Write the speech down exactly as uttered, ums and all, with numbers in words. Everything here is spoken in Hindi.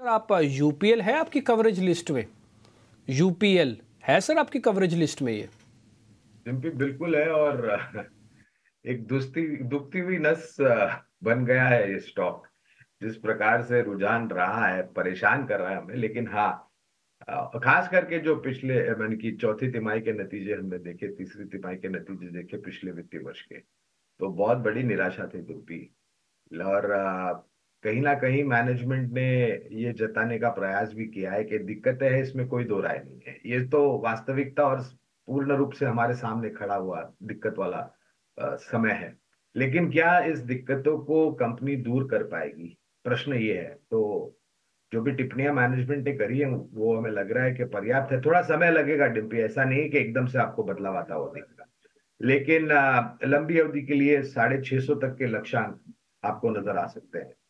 सर आप यूपीएल है आपकी कवरेज लिस्ट में? यूपीएल है सर आपकी कवरेज लिस्ट में ये? डिम्पी बिल्कुल है। और एक दुस्ती दुखती हुई नस अ, बन गया है ये स्टॉक। जिस प्रकार से रुझान रहा है, परेशान कर रहा है हमें। लेकिन हाँ, अ, खास करके जो पिछले यानी कि चौथी तिमाही के नतीजे हमने देखे, तीसरी तिमाही के नतीजे देखे पिछले वित्तीय वर्ष के, तो बहुत बड़ी निराशा थी दुर्बी। और अ, कहीं ना कहीं मैनेजमेंट ने ये जताने का प्रयास भी किया है कि दिक्कतें हैं, इसमें कोई दो राय नहीं है। ये तो वास्तविकता और पूर्ण रूप से हमारे सामने खड़ा हुआ दिक्कत वाला अ, समय है। लेकिन क्या इस दिक्कतों को कंपनी दूर कर पाएगी, प्रश्न ये है। तो जो भी टिप्पणियां मैनेजमेंट ने करी है वो हमें लग रहा है कि पर्याप्त है। थोड़ा समय लगेगा डिम्पी, ऐसा नहीं कि एकदम से आपको बदलाव आता हुआ दिखेगा। लेकिन अ, लंबी अवधि के लिए साढ़े छह सौ तक के लक्ष्यांक आपको नजर आ सकते हैं।